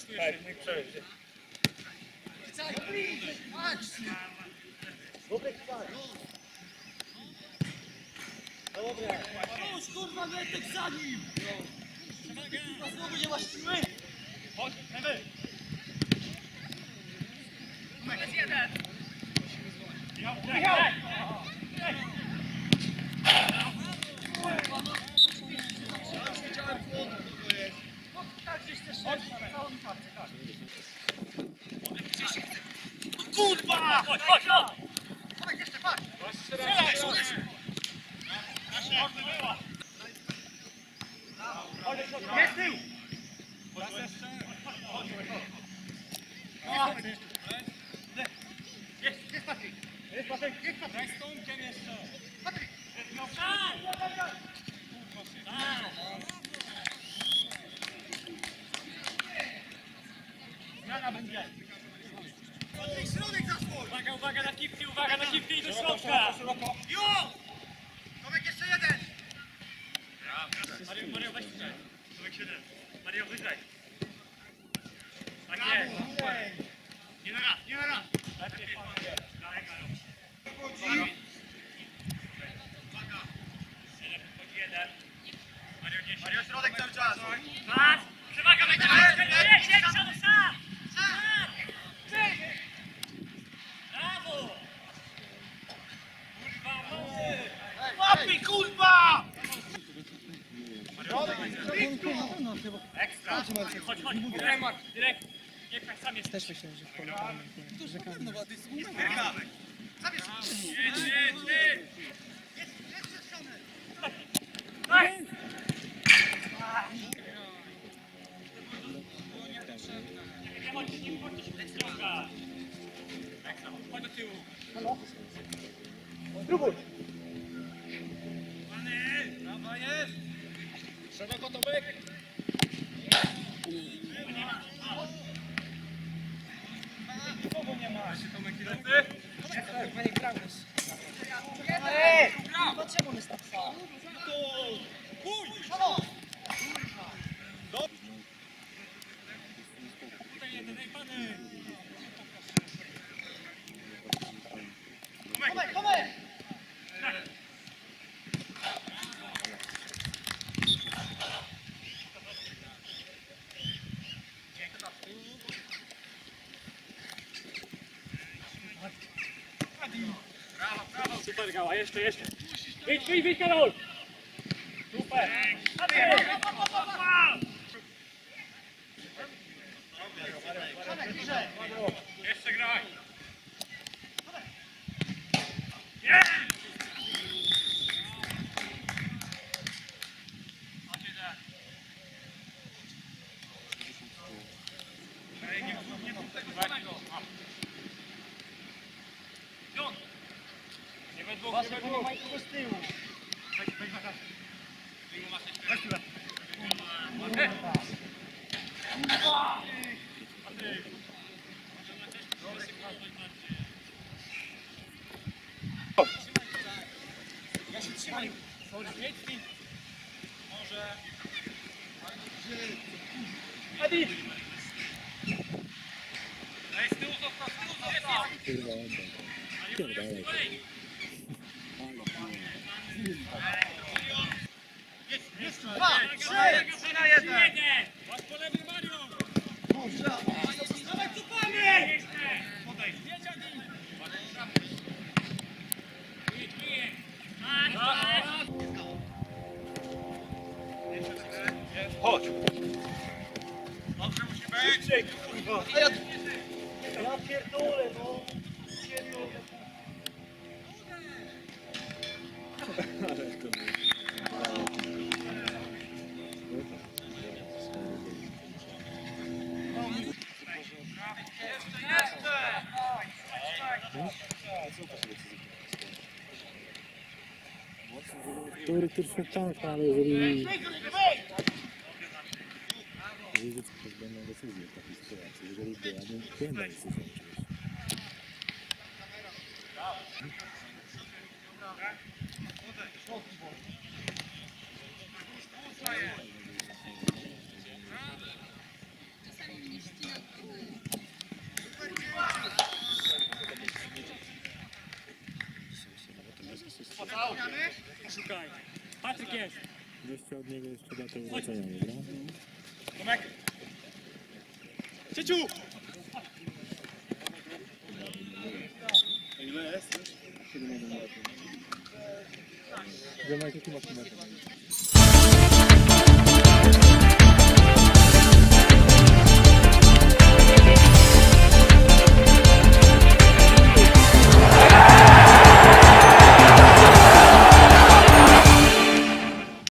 Chodź, kurwa, Gretek za nim! Kurwa, znowu nie masz siły? Chodź, lewy! Jest jeden! Michał! Kurwa! Chodź, chodź, chodź! Dawaj, jeszcze, patrz! Jest tył! Jest Patryk! Jest Patryk! Jest Patryk! Daj stonkiem jeszcze! Patryk! Zmiana będzie! Patryk, środek zasłój! Uwaga, uwaga na kipki, uwaga na kipki i do środka! Jo! Tomek, jeszcze jeden! Mario, weź tutaj. Tomek 7. Mario, wygraj. Tak jest. Nie na raz, nie na raz. Lepiej, panowie. Dalej, Karol. Uwaga. Chodzi jeden. Mario 10. Mario, środek cały czas! Patrz! Przewaga będzie! Jedź, sam! Sam! Brawo! Kurwa, mocy! Łapy, kurwa! Ekstra! Chodź, chodź! Direkt! Nie pchaj, sam jest. Też myślałem, że w polu No, bo to jest głupia. Zabierz! Jedź! Jest ze strony! Daj! Nie chodź się ściąga! Ekstra, chodź do tyłu! Spróbuj! Brawa jest! Szeroko Tomek! Nikogo nie ma! Tomek i lecy? Panie grałeś. Dlaczego on jest tak sam? Tutaj jeden, ej pany! Tomek, Tomek! Brawo, super Gała, jeszcze! Wyjdź, Karol! Super! Jeszcze graj! Nie we dwóch, nie we dwóch! Kogo z tyłu? Weź piłę. Ja się trzymaj. Może... Adi! Daj z tyłu, zostaw, z tyłu, Jest 2, 3! 3 na 1! Masz po lewej Mario! Dawaj, cupamy! Podejdź! Chodź! Dobrze musi być! Szybciej, kurwa! Ja pierdolę, no! Teoretycznie tak, ale jeżeli wiedzą pozbędną decyzję w takiej sytuacji, jeżeli byłabym przyjemna decyzja oczywiście. Czasami mnie ściga. jest. Jeszcze od niego jeszcze datę urodzenia, dobra? Tomek! Cieciu! Ile jest? 7 lat. Gdzie masz jaki masz numer?